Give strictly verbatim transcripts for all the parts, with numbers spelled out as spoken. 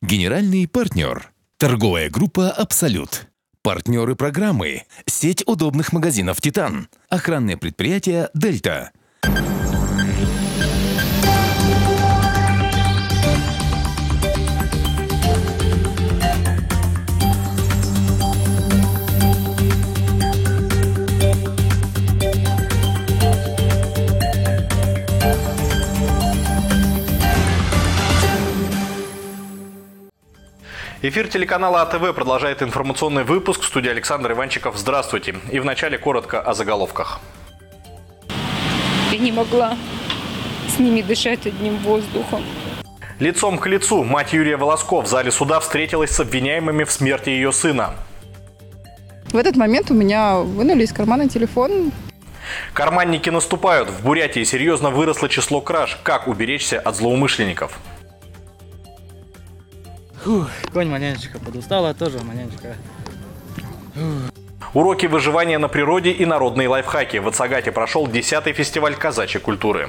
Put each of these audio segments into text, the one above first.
Генеральный партнер. Торговая группа «Абсолют». Партнеры программы. Сеть удобных магазинов «Титан». Охранное предприятие «Дельта». Эфир телеканала А Тэ Вэ продолжает информационный выпуск. В студии Александр Иванчиков. Здравствуйте. И вначале коротко о заголовках. Я не могла с ними дышать одним воздухом. Лицом к лицу мать Юрия Волоско в зале суда встретилась с обвиняемыми в смерти ее сына. В этот момент у меня вынули из кармана телефон. Карманники наступают. В Бурятии серьезно выросло число краж. Как уберечься от злоумышленников? Фух, конь манянчика подустала, тоже манянчика. Уроки выживания на природе и народные лайфхаки. В Ацагате прошел десятый фестиваль казачьей культуры.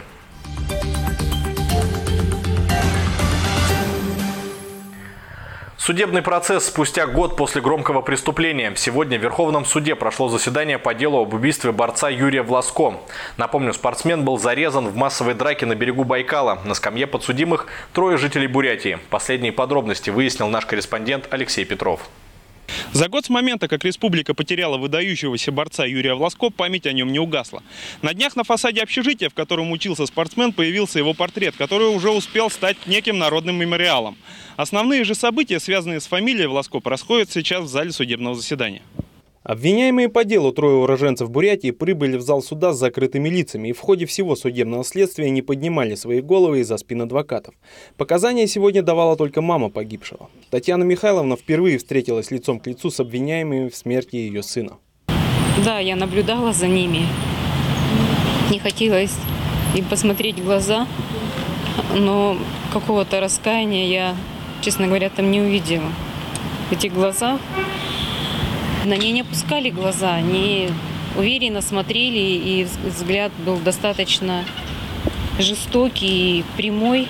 Судебный процесс спустя год после громкого преступления. Сегодня в Верховном суде прошло заседание по делу об убийстве борца Юрия Волоско. Напомню, спортсмен был зарезан в массовой драке на берегу Байкала. На скамье подсудимых трое жителей Бурятии. Последние подробности выяснил наш корреспондент Алексей Петров. За год с момента, как республика потеряла выдающегося борца Юрия Волоско, память о нем не угасла. На днях на фасаде общежития, в котором учился спортсмен, появился его портрет, который уже успел стать неким народным мемориалом. Основные же события, связанные с фамилией Волоско, происходят сейчас в зале судебного заседания. Обвиняемые по делу трое уроженцев Бурятии прибыли в зал суда с закрытыми лицами и в ходе всего судебного следствия не поднимали свои головы из-за спин адвокатов. Показания сегодня давала только мама погибшего. Татьяна Михайловна впервые встретилась лицом к лицу с обвиняемыми в смерти ее сына. Да, я наблюдала за ними. Не хотелось им посмотреть в глаза, но какого-то раскаяния я, честно говоря, там не увидела. Эти глаза... На ней не опускали глаза, они уверенно смотрели, и взгляд был достаточно жестокий и прямой.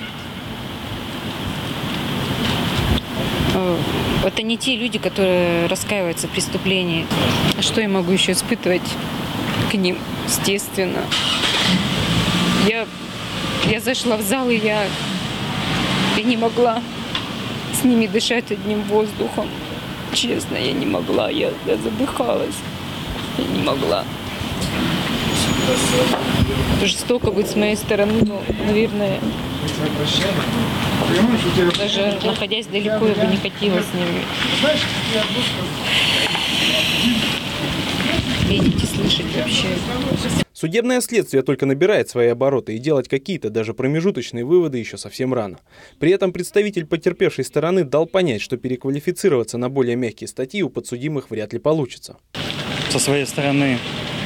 Это не те люди, которые раскаиваются в преступлении. А что я могу еще испытывать к ним, естественно? Я, я зашла в зал, и я, я не могла с ними дышать одним воздухом. Честно, я не могла, я, я задыхалась, я не могла. Жестоко быть с моей стороны, но, наверное, даже находясь далеко, я бы не хотела с ними видеть и слышать вообще. Судебное следствие только набирает свои обороты, и делать какие-то даже промежуточные выводы еще совсем рано. При этом представитель потерпевшей стороны дал понять, что переквалифицироваться на более мягкие статьи у подсудимых вряд ли получится. Со своей стороны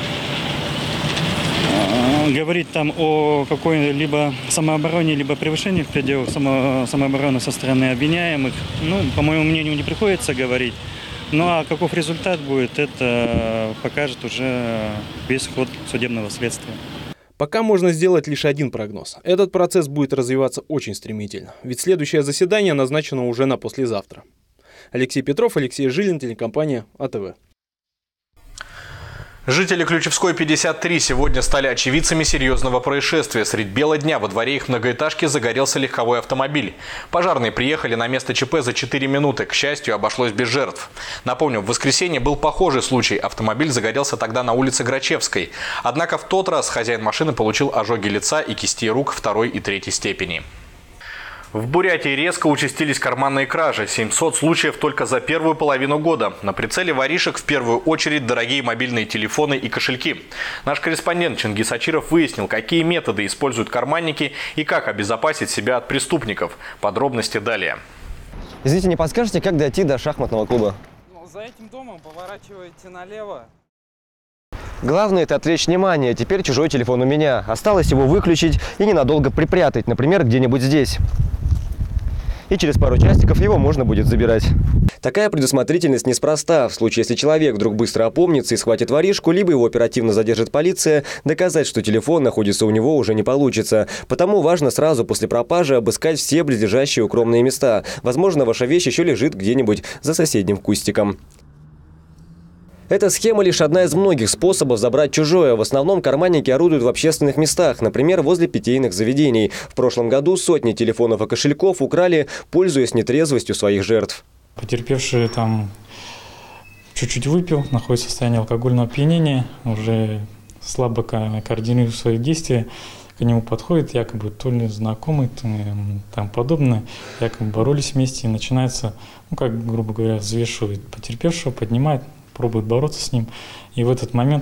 говорить там о какой-либо самообороне, либо превышении в пределах само, самообороны со стороны обвиняемых, ну, по моему мнению, не приходится говорить. Ну а каков результат будет, это покажет уже весь ход судебного следствия. Пока можно сделать лишь один прогноз. Этот процесс будет развиваться очень стремительно, ведь следующее заседание назначено уже на послезавтра. Алексей Петров, Алексей Жилин, телекомпания А Тэ Вэ. Жители Ключевской, пятьдесят три, сегодня стали очевидцами серьезного происшествия. Средь бела дня во дворе их многоэтажки загорелся легковой автомобиль. Пожарные приехали на место Ч П за четыре минуты. К счастью, обошлось без жертв. Напомню, в воскресенье был похожий случай. Автомобиль загорелся тогда на улице Грачевской. Однако в тот раз хозяин машины получил ожоги лица и кистей рук второй и третьей степени. В Бурятии резко участились карманные кражи. семьсот случаев только за первую половину года. На прицеле воришек в первую очередь дорогие мобильные телефоны и кошельки. Наш корреспондент Чингис Ачиров выяснил, какие методы используют карманники и как обезопасить себя от преступников. Подробности далее. Извините, не подскажете, как дойти до шахматного клуба? Ну, за этим домом поворачиваете налево. Главное – это отвлечь внимание. Теперь чужой телефон у меня. Осталось его выключить и ненадолго припрятать, например, где-нибудь здесь. и через пару часиков его можно будет забирать. Такая предусмотрительность неспроста. В случае, если человек вдруг быстро опомнится и схватит воришку, либо его оперативно задержит полиция, доказать, что телефон находится у него, уже не получится. Потому важно сразу после пропажи обыскать все близлежащие укромные места. Возможно, ваша вещь еще лежит где-нибудь за соседним кустиком. Эта схема лишь одна из многих способов забрать чужое. В основном карманники орудуют в общественных местах, например, возле питейных заведений. В прошлом году сотни телефонов и кошельков украли, пользуясь нетрезвостью своих жертв. Потерпевший там чуть-чуть выпил, находится в состоянии алкогольного опьянения, уже слабо координирует свои действия. К нему подходит якобы то ли знакомый, то ли там подобное. Якобы боролись вместе, и начинается, ну как, грубо говоря, взвешивает потерпевшего, поднимает, пробует бороться с ним. И в этот момент,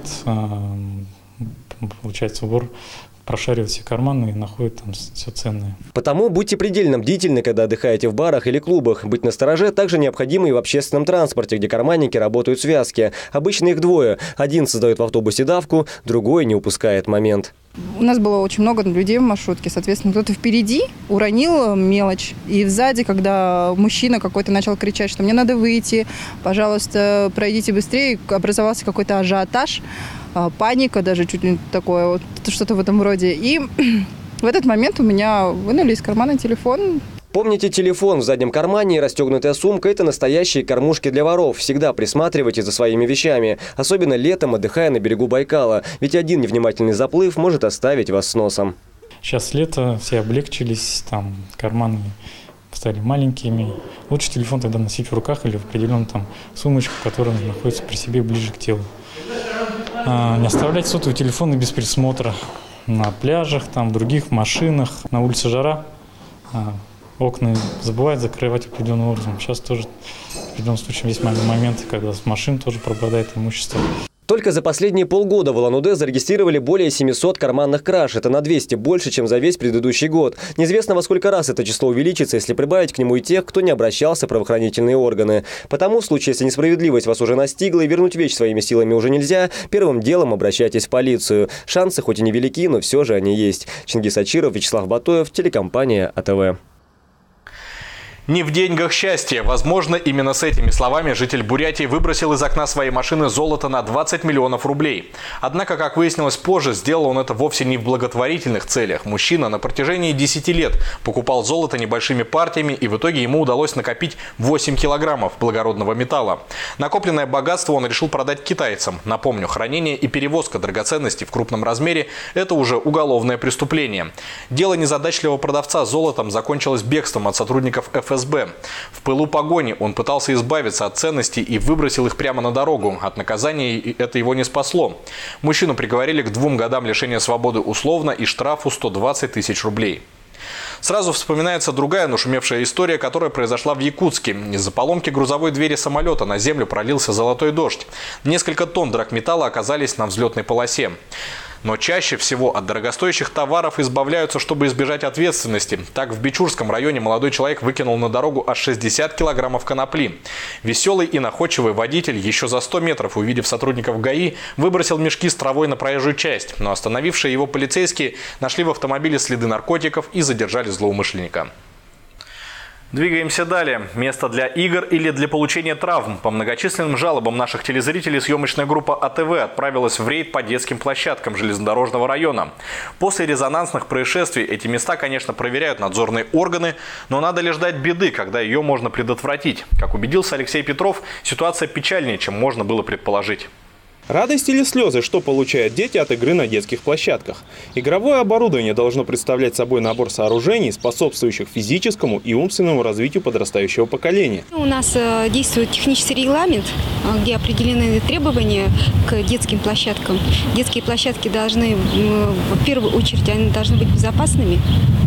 получается, вор прошаривает все карманы и находит там все ценное. Потому будьте предельно бдительны, когда отдыхаете в барах или клубах. Быть настороже также необходимо и в общественном транспорте, где карманники работают в связке. Обычно их двое. Один создает в автобусе давку, другой не упускает момент. У нас было очень много людей в маршрутке, соответственно, кто-то впереди уронил мелочь. И сзади, когда мужчина какой-то начал кричать, что мне надо выйти, пожалуйста, пройдите быстрее, образовался какой-то ажиотаж, паника даже, чуть ли такое, вот, что-то в этом роде. И в этот момент у меня вынули из кармана телефон. Помните, телефон в заднем кармане и расстегнутая сумка – это настоящие кормушки для воров. Всегда присматривайте за своими вещами, особенно летом, отдыхая на берегу Байкала. Ведь один невнимательный заплыв может оставить вас с носом. Сейчас лето, все облегчились, там карманы стали маленькими. Лучше телефон тогда носить в руках или в определенном там сумочке, которая находится при себе ближе к телу. А, не оставлять сотовые телефоны без присмотра на пляжах, там, в других машинах, на улице жара. А, окна забывают закрывать определенным образом. Сейчас тоже в определенном случае есть моменты, когда с машин тоже пропадает имущество. Только за последние полгода в Улан-Удэ зарегистрировали более семисот карманных краж. Это на двести больше, чем за весь предыдущий год. Неизвестно, во сколько раз это число увеличится, если прибавить к нему и тех, кто не обращался в правоохранительные органы. Потому в случае, если несправедливость вас уже настигла и вернуть вещь своими силами уже нельзя, первым делом обращайтесь в полицию. Шансы хоть и невелики, но все же они есть. Чингис Ачиров, Вячеслав Батоев, телекомпания АТВ. Не в деньгах счастье. Возможно, именно с этими словами житель Бурятии выбросил из окна своей машины золото на двадцать миллионов рублей. Однако, как выяснилось позже, сделал он это вовсе не в благотворительных целях. Мужчина на протяжении десяти лет покупал золото небольшими партиями, и в итоге ему удалось накопить восемь килограммов благородного металла. Накопленное богатство он решил продать китайцам. Напомню, хранение и перевозка драгоценностей в крупном размере – это уже уголовное преступление. Дело незадачливого продавца золотом закончилось бегством от сотрудников эф эс бэ. В пылу погони он пытался избавиться от ценностей и выбросил их прямо на дорогу. От наказания это его не спасло. Мужчину приговорили к двум годам лишения свободы условно и штрафу сто двадцать тысяч рублей. Сразу вспоминается другая нашумевшая история, которая произошла в Якутске. Из-за поломки грузовой двери самолета на землю пролился золотой дождь. Несколько тонн драгметалла оказались на взлетной полосе. Но чаще всего от дорогостоящих товаров избавляются, чтобы избежать ответственности. Так, в Бичурском районе молодой человек выкинул на дорогу аж шестьдесят килограммов конопли. Веселый и находчивый водитель, еще за сто метров увидев сотрудников ГАИ, выбросил мешки с травой на проезжую часть. Но остановившие его полицейские нашли в автомобиле следы наркотиков и задержали злоумышленника. Двигаемся далее. Место для игр или для получения травм. По многочисленным жалобам наших телезрителей съемочная группа а тэ вэ отправилась в рейд по детским площадкам железнодорожного района. После резонансных происшествий эти места, конечно, проверяют надзорные органы, но надо ли ждать беды, когда ее можно предотвратить? Как убедился Алексей Петров, ситуация печальнее, чем можно было предположить. Радость или слезы, что получают дети от игры на детских площадках? Игровое оборудование должно представлять собой набор сооружений, способствующих физическому и умственному развитию подрастающего поколения. У нас действует технический регламент, где определены требования к детским площадкам. Детские площадки должны, в первую очередь, они должны быть безопасными.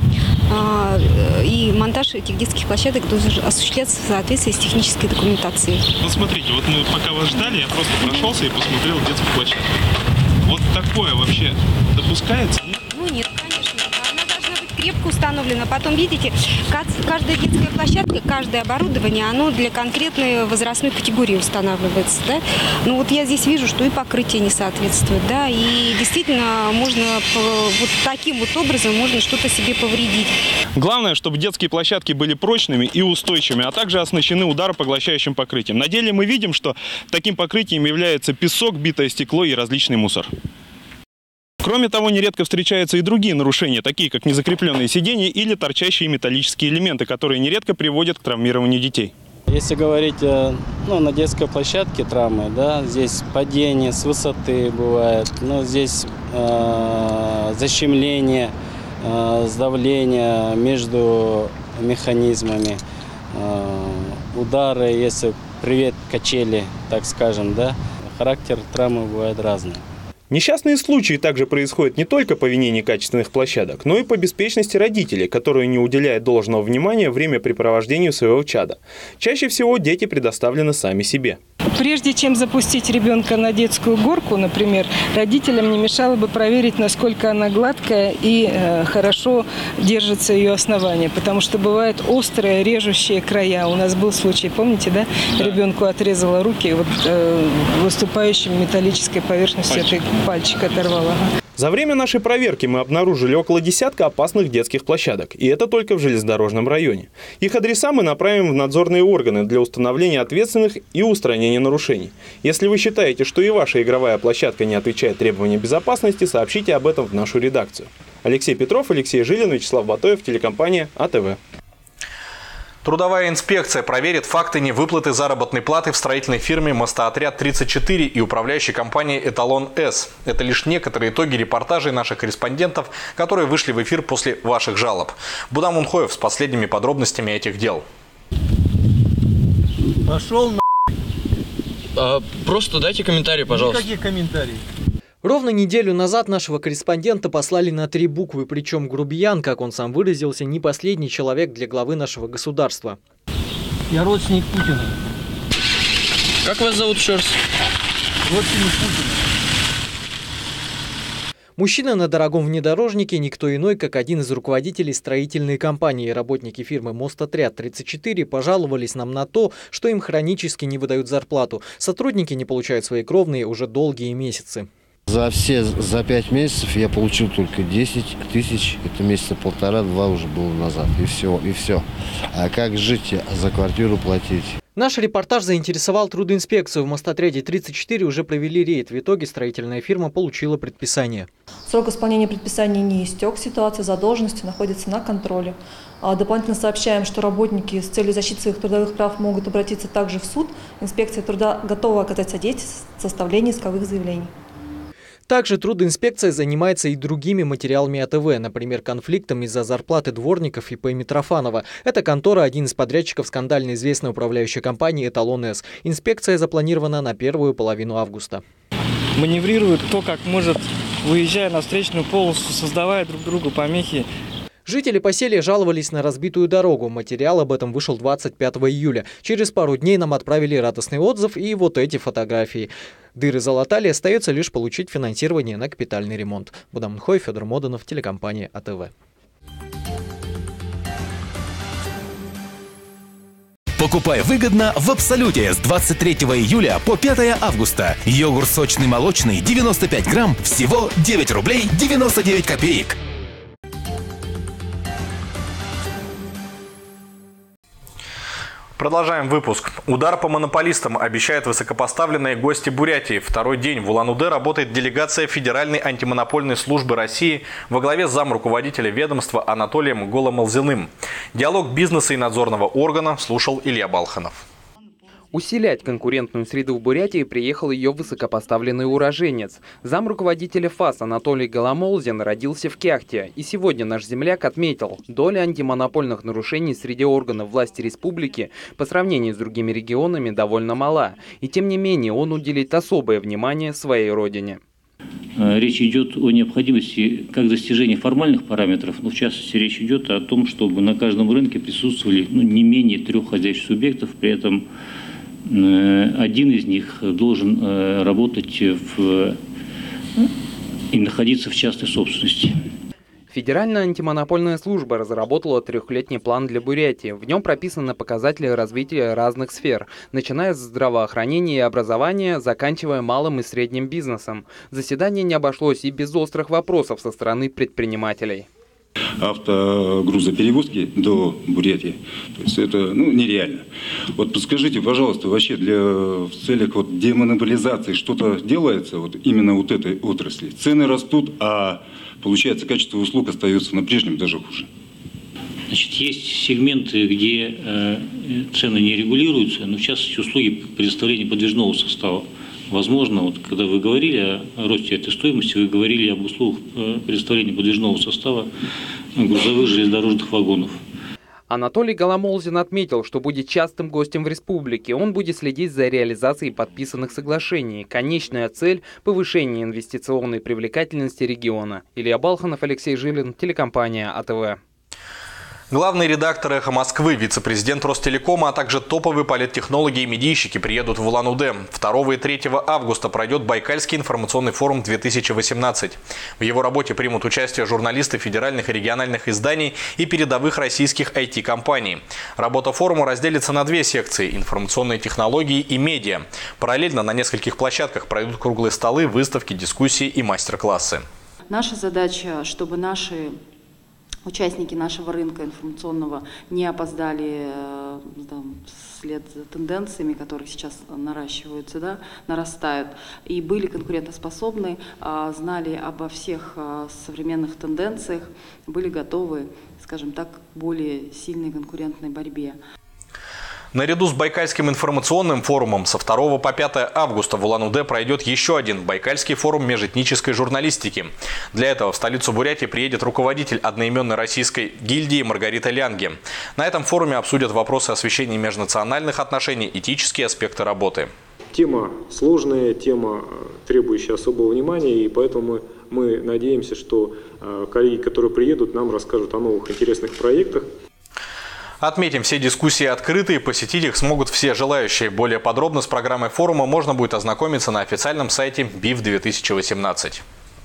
И монтаж этих детских площадок должен осуществляться в соответствии с технической документацией. Вот смотрите, вот мы пока вас ждали, я просто прошелся и посмотрел детскую площадку. Вот такое вообще допускается? Ну нет, конечно. Она должна быть крепкая. площадка установлена. Потом, видите, каждая детская площадка, каждое оборудование, оно для конкретной возрастной категории устанавливается. Да? Ну вот я здесь вижу, что и покрытие не соответствует. Да? И действительно можно вот таким вот образом можно что-то себе повредить. Главное, чтобы детские площадки были прочными и устойчивыми, а также оснащены ударопоглощающим покрытием. На деле мы видим, что таким покрытием является песок, битое стекло и различный мусор. Кроме того, нередко встречаются и другие нарушения, такие как незакрепленные сиденья или торчащие металлические элементы, которые нередко приводят к травмированию детей. Если говорить ну, на детской площадке травмы, да, здесь падение с высоты бывает, но здесь э, защемление, э, сдавление между механизмами, э, удары, если привет качели, так скажем, да, характер травмы бывает разный. Несчастные случаи также происходят не только по вине некачественных площадок, но и по беспечности родителей, которые не уделяют должного внимания времяпрепровождению своего чада. Чаще всего дети предоставлены сами себе. Прежде чем запустить ребенка на детскую горку, например, родителям не мешало бы проверить, насколько она гладкая и э, хорошо держится ее основание, потому что бывают острые, режущие края. У нас был случай, помните, да? да. Ребенку отрезала руки, вот э, выступающим металлической поверхностью этой пальчик оторвала. За время нашей проверки мы обнаружили около десятка опасных детских площадок, и это только в железнодорожном районе. Их адреса мы направим в надзорные органы для установления ответственных и устранения нарушений. Если вы считаете, что и ваша игровая площадка не отвечает требованиям безопасности, сообщите об этом в нашу редакцию. Алексей Петров, Алексей Жилин, Вячеслав Батоев, телекомпания А Тэ Вэ. Трудовая инспекция проверит факты невыплаты заработной платы в строительной фирме «Мостоотряд тридцать четыре» и управляющей компании «Эталон-С». Это лишь некоторые итоги репортажей наших корреспондентов, которые вышли в эфир после ваших жалоб. Будам Унхоев с последними подробностями этих дел. Пошел на... А, просто дайте комментарий, пожалуйста. Никаких комментариев. Ровно неделю назад нашего корреспондента послали на три буквы, причем грубиян, как он сам выразился, не последний человек для главы нашего государства. Я родственник Путина. Как вас зовут еще раз? Родственник Путина. Мужчина на дорогом внедорожнике никто иной, как один из руководителей строительной компании. Работники фирмы «Мостоотряд тридцать четыре» пожаловались нам на то, что им хронически не выдают зарплату. Сотрудники не получают свои кровные уже долгие месяцы. За все, за пять месяцев я получил только десять тысяч, это месяца полтора-два уже было назад, и все, и все. А как жить, за квартиру платить? Наш репортаж заинтересовал трудоинспекцию. В «Мостоотряде тридцать четыре» уже провели рейд. В итоге строительная фирма получила предписание. Срок исполнения предписания не истек, ситуация задолженности находится на контроле. Дополнительно сообщаем, что работники с целью защиты своих трудовых прав могут обратиться также в суд. Инспекция труда готова оказать содействие в составлении исковых заявлений. Также трудоинспекция занимается и другими материалами А Тэ Вэ, например, конфликтом из-за зарплаты дворников И Пэ Митрофанова. Эта контора – один из подрядчиков скандально известной управляющей компании «Эталон-С». Инспекция запланирована на первую половину августа. Маневрирует кто как может, выезжая на встречную полосу, создавая друг другу помехи. Жители поселия жаловались на разбитую дорогу. Материал об этом вышел двадцать пятого июля. Через пару дней нам отправили радостный отзыв и вот эти фотографии. Дыры залатали, остается лишь получить финансирование на капитальный ремонт. Будам Унхоев, Федор Моданов, телекомпания А Тэ Вэ. Покупай выгодно в Абсолюте с двадцать третьего июля по пятое августа. Йогурт сочный молочный девяносто пять грамм, всего девять рублей девяносто девять копеек. Продолжаем выпуск. Удар по монополистам обещают высокопоставленные гости Бурятии. Второй день в Улан-Удэ работает делегация Федеральной антимонопольной службы России во главе с замруководителя ведомства Анатолием Голомолзиным. Диалог бизнеса и надзорного органа слушал Илья Балханов. Усилять конкурентную среду в Бурятии приехал ее высокопоставленный уроженец. Замруководителя ФАС Анатолий Голомолзин родился в Кяхте. И сегодня наш земляк отметил, доля антимонопольных нарушений среди органов власти республики по сравнению с другими регионами довольно мала. И тем не менее он уделит особое внимание своей родине. Речь идет о необходимости как достижения формальных параметров, но в частности речь идет о том, чтобы на каждом рынке присутствовали ну, не менее трех хозяйственных субъектов, при этом один из них должен работать в... и находиться в частной собственности. Федеральная антимонопольная служба разработала трехлетний план для Бурятии. В нем прописаны показатели развития разных сфер, начиная с здравоохранения и образования, заканчивая малым и средним бизнесом. Заседание не обошлось и без острых вопросов со стороны предпринимателей. Автогрузоперевозки до Бурятии, то есть это ну, нереально. Вот подскажите, пожалуйста, вообще для, в целях вот, демонополизации что-то делается вот, именно вот этой отрасли? Цены растут, а получается качество услуг остается на прежнем, даже хуже. Значит, есть сегменты, где э, цены не регулируются, но в частности услуги предоставления подвижного состава. Возможно, вот, когда вы говорили о росте этой стоимости, вы говорили об услугах предоставления подвижного состава грузовых железнодорожных вагонов. Анатолий Голомолзин отметил, что будет частым гостем в республике. Он будет следить за реализацией подписанных соглашений. Конечная цель – повышение инвестиционной привлекательности региона. Илья Балханов, Алексей Жилин, телекомпания АТВ. Главный редактор «Эхо Москвы», вице-президент Ростелекома, а также топовые политтехнологи и медийщики приедут в Улан-Удэ. второго и третьего августа пройдет Байкальский информационный форум две тысячи восемнадцать. В его работе примут участие журналисты федеральных и региональных изданий и передовых российских ай ти-компаний. Работа форума разделится на две секции – информационные технологии и медиа. Параллельно на нескольких площадках пройдут круглые столы, выставки, дискуссии и мастер-классы. Наша задача, чтобы наши участники нашего рынка информационного не опоздали там, вслед за тенденциями, которые сейчас наращиваются, да, нарастают, и были конкурентоспособны, знали обо всех современных тенденциях, были готовы, скажем так, к более сильной конкурентной борьбе. Наряду с Байкальским информационным форумом со второго по пятое августа в Улан-Удэ пройдет еще один Байкальский форум межэтнической журналистики. Для этого в столицу Бурятии приедет руководитель одноименной российской гильдии Маргарита Лянге. На этом форуме обсудят вопросы освещения межнациональных отношений, этические аспекты работы. Тема сложная, тема, требующая особого внимания, и поэтому мы, мы надеемся, что коллеги, которые приедут, нам расскажут о новых интересных проектах. Отметим, все дискуссии открыты, и посетить их смогут все желающие. Более подробно с программой форума можно будет ознакомиться на официальном сайте би и эф две тысячи восемнадцать.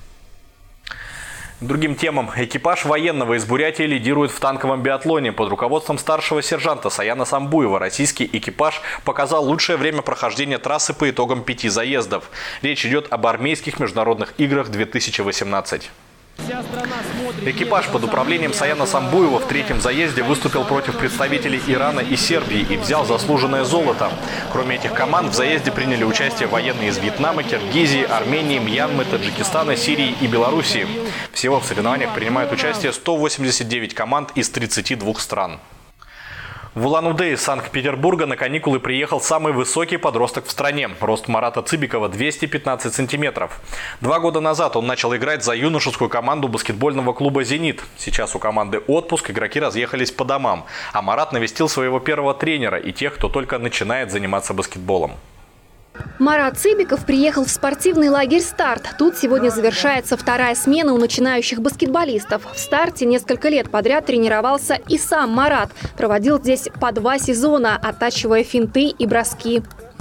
Другим темам. Экипаж военного из Бурятии лидирует в танковом биатлоне. Под руководством старшего сержанта Саяна Самбуева российский экипаж показал лучшее время прохождения трассы по итогам пяти заездов. Речь идет об армейских международных играх две тысячи восемнадцать. Экипаж под управлением Саяна Самбуева в третьем заезде выступил против представителей Ирана и Сербии и взял заслуженное золото. Кроме этих команд в заезде приняли участие военные из Вьетнама, Киргизии, Армении, Мьянмы, Таджикистана, Сирии и Белоруссии. Всего в соревнованиях принимают участие сто восемьдесят девять команд из тридцати двух стран. В Улан-Удэ из Санкт-Петербурга на каникулы приехал самый высокий подросток в стране. Рост Марата Цыбикова двести пятнадцать сантиметров. Два года назад он начал играть за юношескую команду баскетбольного клуба «Зенит». Сейчас у команды отпуск, игроки разъехались по домам. А Марат навестил своего первого тренера и тех, кто только начинает заниматься баскетболом. Марат Цыбиков приехал в спортивный лагерь «Старт». Тут сегодня завершается вторая смена у начинающих баскетболистов. В «Старте» несколько лет подряд тренировался и сам Марат. Проводил здесь по два сезона, оттачивая финты и броски.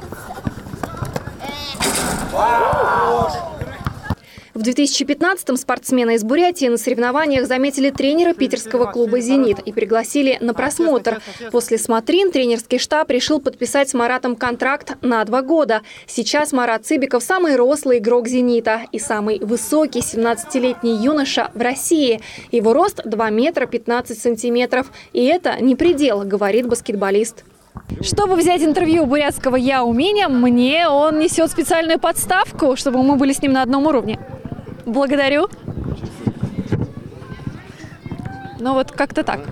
В две тысячи пятнадцатом спортсмена из Бурятии на соревнованиях заметили тренера питерского клуба «Зенит» и пригласили на просмотр. После смотрин тренерский штаб решил подписать с Маратом контракт на два года. Сейчас Марат Цыбиков – самый рослый игрок «Зенита» и самый высокий семнадцатилетний юноша в России. Его рост – два метра пятнадцать сантиметров. И это не предел, говорит баскетболист. Чтобы взять интервью у бурятского «Я умения», мне он несет специальную подставку, чтобы мы были с ним на одном уровне. Благодарю. Ну вот как-то так.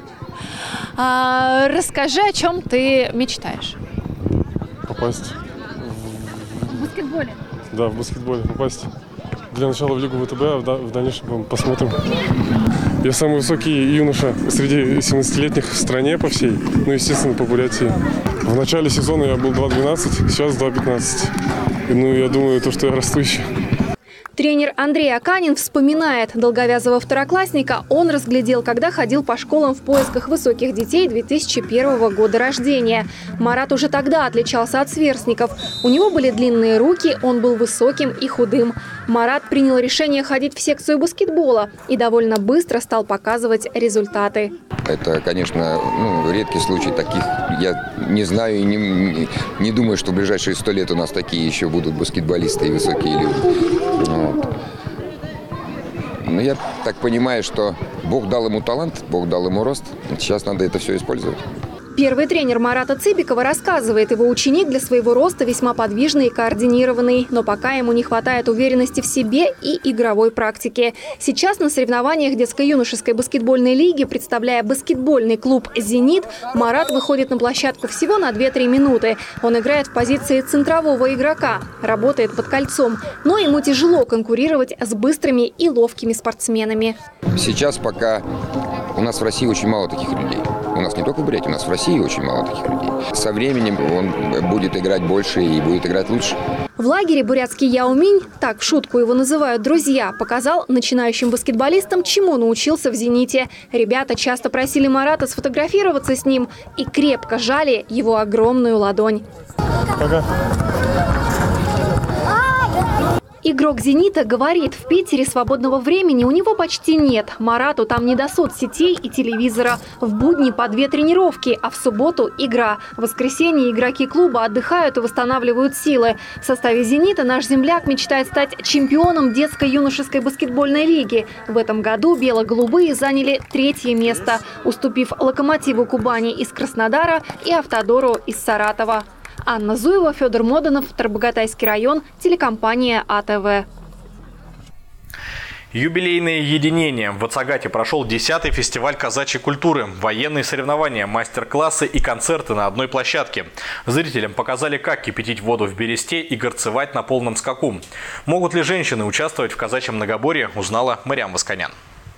А, расскажи, о чем ты мечтаешь? Попасть. В баскетболе? Да, в баскетболе попасть. Для начала в Лигу ВТБ, а в дальнейшем посмотрим. Я самый высокий юноша среди семнадцатилетних в стране по всей, ну, естественно, по Бурятии. В начале сезона я был два двенадцать, сейчас два пятнадцать. Ну, я думаю, то, что я расту еще. Тренер Андрей Аканин вспоминает, долговязого второклассника он разглядел, когда ходил по школам в поисках высоких детей две тысячи первого года рождения. Марат уже тогда отличался от сверстников. У него были длинные руки, он был высоким и худым. Марат принял решение ходить в секцию баскетбола и довольно быстро стал показывать результаты. Это, конечно, ну, редкий случай. Таких я не знаю и не, не, не думаю, что в ближайшие сто лет у нас такие еще будут баскетболисты и высокие люди. Вот. Но я так понимаю, что Бог дал ему талант, Бог дал ему рост. Сейчас надо это все использовать. Первый тренер Марата Цыбикова рассказывает, его ученик для своего роста весьма подвижный и координированный, но пока ему не хватает уверенности в себе и игровой практики. Сейчас на соревнованиях детско-юношеской баскетбольной лиги, представляя баскетбольный клуб «Зенит», Марат выходит на площадку всего на две-три минуты. Он играет в позиции центрового игрока, работает под кольцом, но ему тяжело конкурировать с быстрыми и ловкими спортсменами. Сейчас пока у нас в России очень мало таких людей. У нас не только в Бурятии, у нас в России очень мало таких людей. Со временем он будет играть больше и будет играть лучше. В лагере бурятский Яоминь, так в шутку его называют друзья, показал начинающим баскетболистам, чему научился в «Зените». Ребята часто просили Марата сфотографироваться с ним и крепко жали его огромную ладонь. Пока. Игрок «Зенита» говорит, в Питере свободного времени у него почти нет. Марату там не до соцсетей и телевизора. В будни по две тренировки, а в субботу – игра. В воскресенье игроки клуба отдыхают и восстанавливают силы. В составе «Зенита» наш земляк мечтает стать чемпионом детско-юношеской баскетбольной лиги. В этом году бело-голубые заняли третье место, уступив «Локомотиву» Кубани из Краснодара и «Автодору» из Саратова. Анна Зуева, Федор Моданов, Тарбагатайский район, телекомпания А Тэ Вэ. Юбилейное единение. В Ацагате прошел десятый фестиваль казачьей культуры. Военные соревнования, мастер-классы и концерты на одной площадке. Зрителям показали, как кипятить воду в бересте и горцевать на полном скаку. Могут ли женщины участвовать в казачьем многоборье, узнала Мариам Восканян.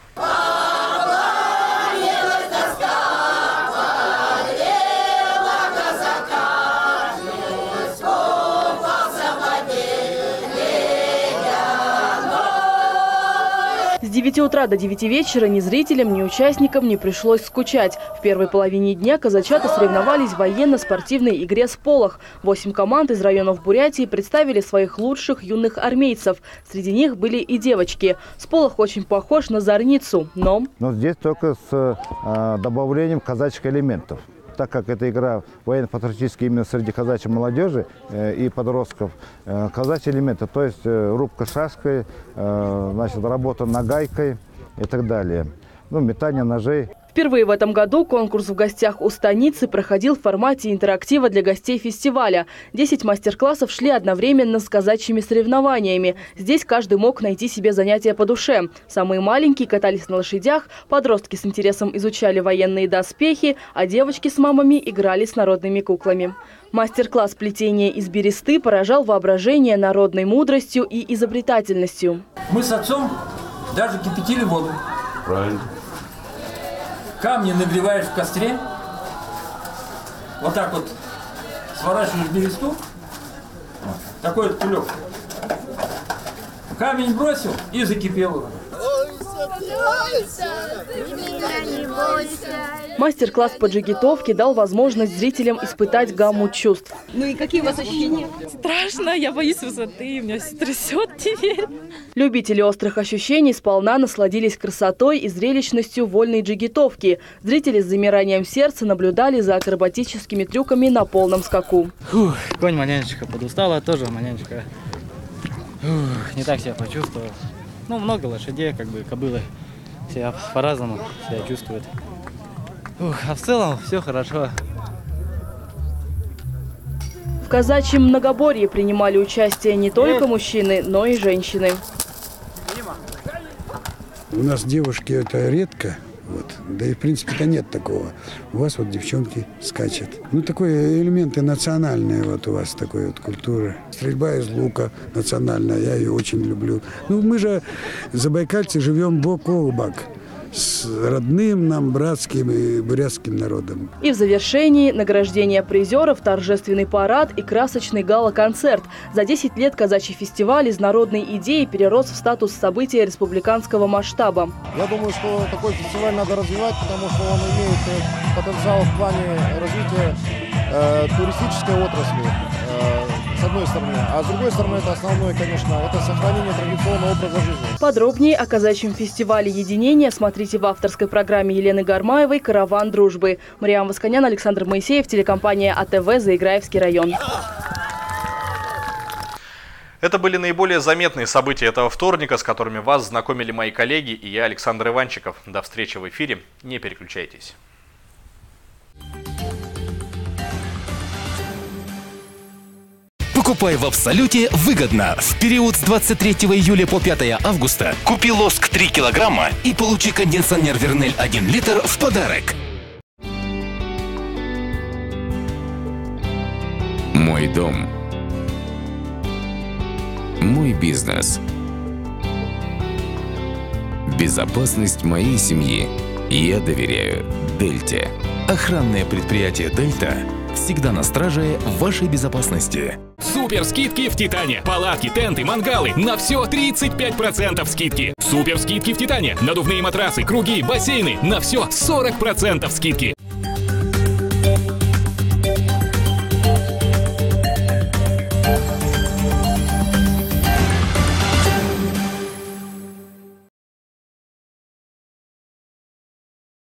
С девяти утра до девяти вечера ни зрителям, ни участникам не пришлось скучать. В первой половине дня казачата соревновались в военно-спортивной игре «Сполох». Восемь команд из районов Бурятии представили своих лучших юных армейцев. Среди них были и девочки. «Сполох» очень похож на зорницу, но... Но здесь только с э, добавлением казачьих элементов. Так как эта игра военно-патриотическая именно среди казачьей молодежи э, и подростков, э, казачьи элементы, то есть э, рубка шашкой, э, значит, работа нагайкой и так далее, ну, метание ножей. Впервые в этом году конкурс в гостях у станицы проходил в формате интерактива для гостей фестиваля. Десять мастер-классов шли одновременно с казачьими соревнованиями. Здесь каждый мог найти себе занятие по душе. Самые маленькие катались на лошадях, подростки с интересом изучали военные доспехи, а девочки с мамами играли с народными куклами. Мастер-класс плетения из бересты поражал воображение народной мудростью и изобретательностью. Мы с отцом даже кипятили воду. Правильно. Камни нагреваешь в костре, вот так вот сворачиваешь бересту, такой вот кулек. Камень бросил и закипел. Мастер-класс по джигитовке дал возможность зрителям испытать гамму чувств. Ну и какие у вас ощущения? Страшно, я боюсь высоты, меня все трясет теперь. Любители острых ощущений сполна насладились красотой и зрелищностью вольной джигитовки. Зрители с замиранием сердца наблюдали за акробатическими трюками на полном скаку. Фух, конь маленечко подустала, тоже маленечко. Фух, не так себя почувствовал. Ну, много лошадей, как бы кобылы себя по-разному себя чувствуют. Ух, а в целом все хорошо. В казачьем многоборье принимали участие не только мужчины, но и женщины. У нас девушки это редко, вот. Да и в принципе-то нет такого. У вас вот девчонки скачут. Ну, такой элементы национальные вот у вас, такой вот культуры. Стрельба из лука национальная, я ее очень люблю. Ну, мы же, забайкальцы, живем бок о бок с родным нам, братским и бурятским народом. И в завершении награждение призеров, торжественный парад и красочный гала-концерт. За десять лет казачий фестиваль из народной идеи перерос в статус события республиканского масштаба. Я думаю, что такой фестиваль надо развивать, потому что он имеет потенциал в плане развития э, туристической отрасли. Э, одной стороны. А с другой стороны, это основное, конечно, это сохранение традиционного образа жизни. Подробнее о казачьем фестивале «Единение» смотрите в авторской программе Елены Гармаевой «Караван дружбы». Мариам Восконян, Александр Моисеев, телекомпания АТВ, Заиграевский район. Это были наиболее заметные события этого вторника, с которыми вас знакомили мои коллеги и я, Александр Иванчиков. До встречи в эфире. Не переключайтесь. Покупай в Абсолюте выгодно. В период с двадцать третьего июля по пятое августа купи лоск три килограмма и получи кондиционер Вернель один литр в подарок. Мой дом. Мой бизнес. Безопасность моей семьи. Я доверяю Дельте. Охранное предприятие «Дельта» всегда на страже вашей безопасности. Супер скидки в Титане. Палатки, тенты, мангалы. На все тридцать пять процентов скидки. Супер скидки в Титане. Надувные матрасы, круги, бассейны. На все сорок процентов скидки.